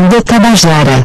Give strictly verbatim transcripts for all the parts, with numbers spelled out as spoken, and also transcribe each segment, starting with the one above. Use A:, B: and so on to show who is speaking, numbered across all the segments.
A: de Tabajara.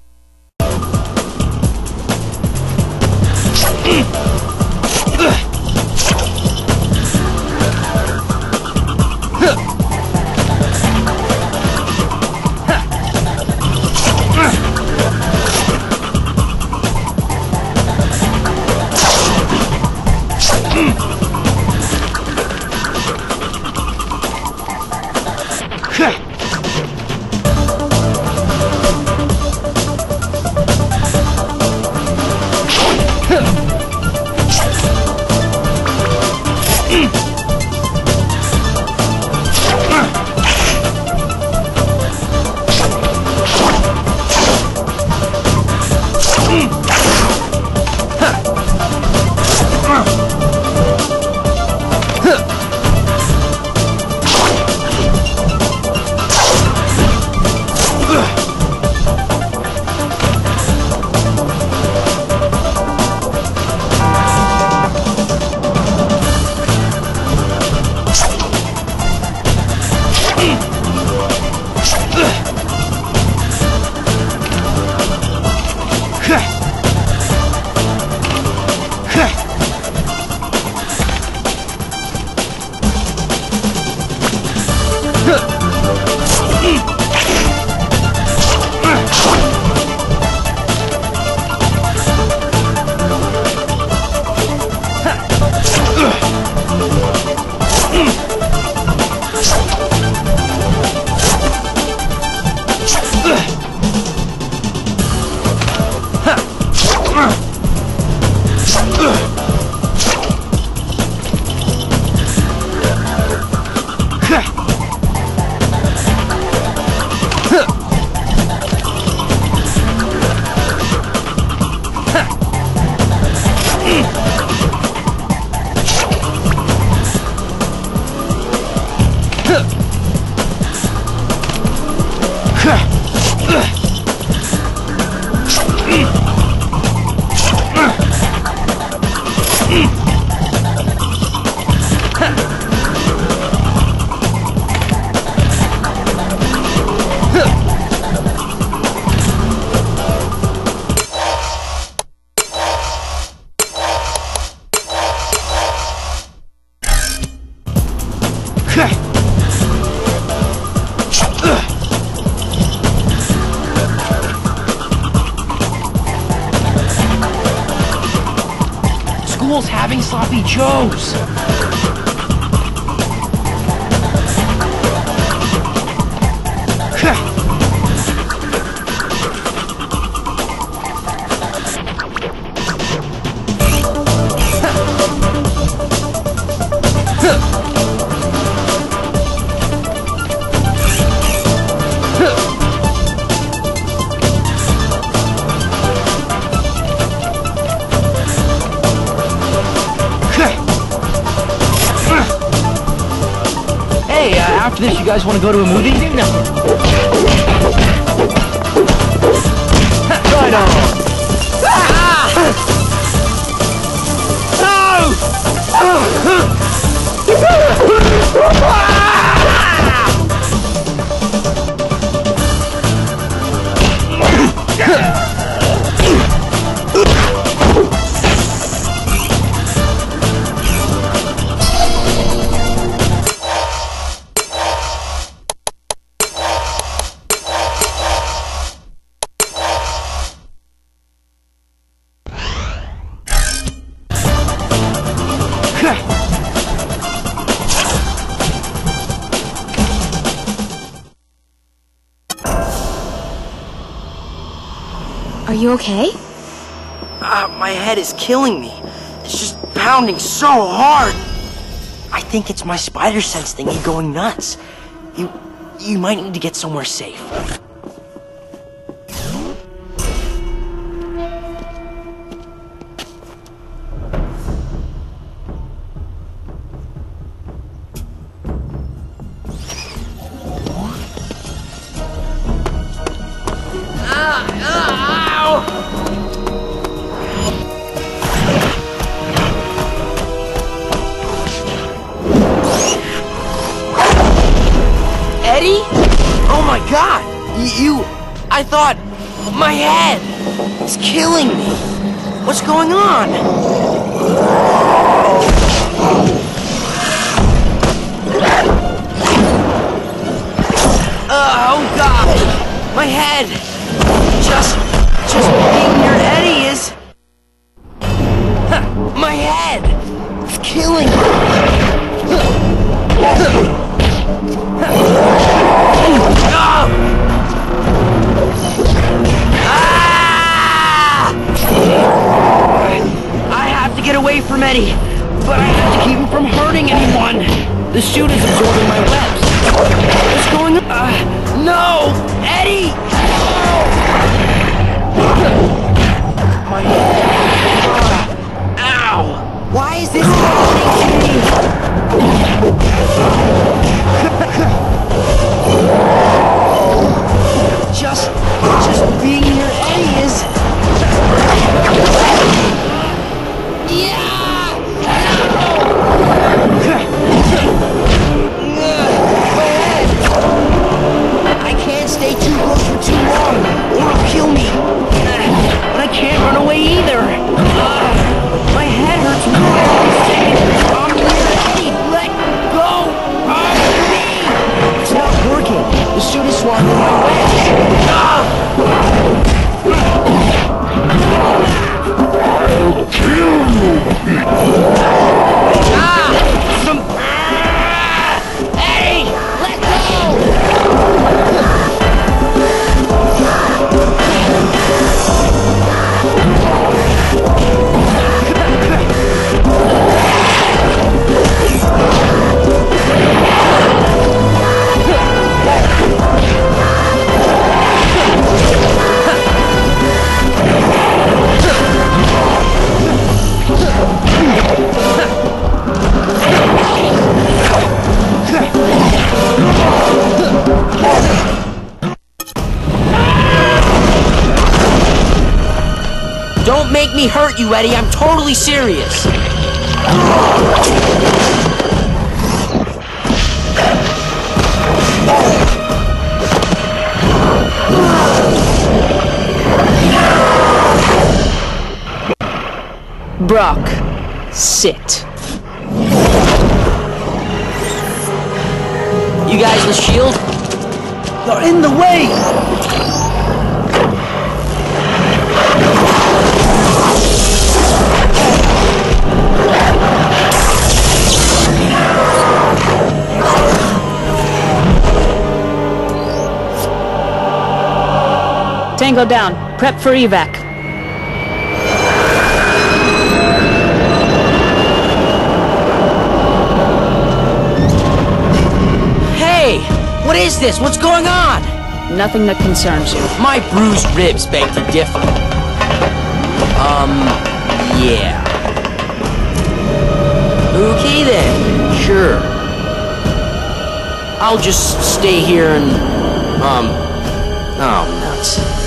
B: School's having sloppy joes. Hey, uh, after this, you guys want to go to a movie? No. Right on. Ah!
C: Are you okay?
B: Uh, my head is killing me. It's just pounding so hard. I think it's my spider sense thingy going nuts. You, you might need to get somewhere safe. Eddie? Oh my god! You... I thought... my head! It's killing me! What's going on? Uh, oh God! My head! Just... just being near Eddie is... My head! It's killing me! Ah! I have to get away from Eddie, but I have to keep him from hurting anyone. The suit is absorbing my webs. What's going on? Uh, no! Eddie! No! My head. Uh, ow! Why is this happening to me? Just, just being near Eddie is... Yeah! My head! I can't stay too close for too long, or it'll kill me. But I can't run away either. My head hurts more every second. I'm near Eddie. Let go of me! It's not working. The suit is swallowing my webs. Ah! I'll kill you! Ah! Some... Ah! Eddie! Let go! Don't make me hurt you, Eddie. I'm totally serious. Brock, sit. You guys, the shield? They're in the way!
A: Tango down. Prep for evac.
B: Hey! What is this? What's going on?
A: Nothing that concerns you.
B: My bruised ribs beg to differ. Um, yeah. Okay then. Sure. I'll just stay here and... Um... Oh, nuts.